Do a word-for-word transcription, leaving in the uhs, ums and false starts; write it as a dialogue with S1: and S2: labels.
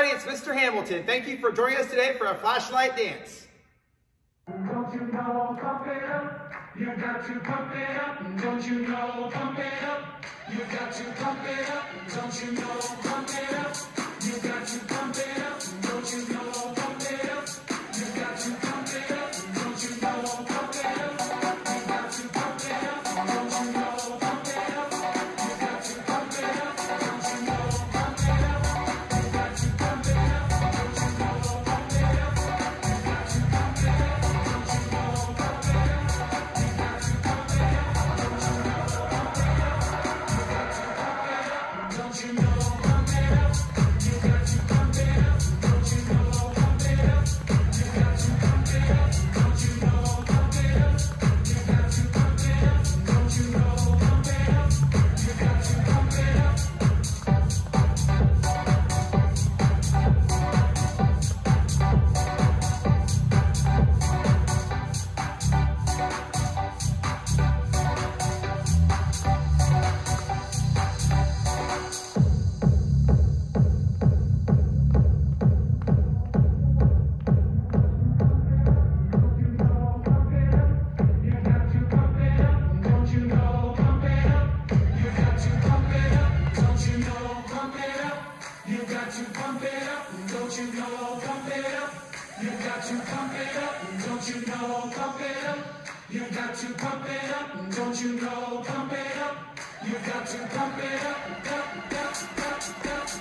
S1: everybody, it's Mister Hamilton. Thank you for joining us today for our flashlight dance.
S2: Don't you know, pump it up. You got to pump it up. Don't you know, pump it up. You got to pump it up. Don't you know, pump it up. You got to pump it up. Don't you know, pump it up. You got to pump it up. Don't you know, pump it up. You got to pump it up. Don't you know, pump it up. You got to pump it up. Don't you know, pump it up. You got to pump it up. Don't you know, pump it up. You got to pump it up. Don't you know, pump it up. You got to pump it up. Don't you know, pump it up. Don't you know, pump it up. You got to pump it up. Don't you know, pump it up. You got to pump it up. Don't you know, pump it up. You got to pump it up. Don't you know, pump it up. You got to pump it up. You got to pump it up, don't you know, pump it up. You got to pump it up, don't you know, pump it up. You got to pump it up, don't you know, pump it up. You got to pump it up, up, up, up, up.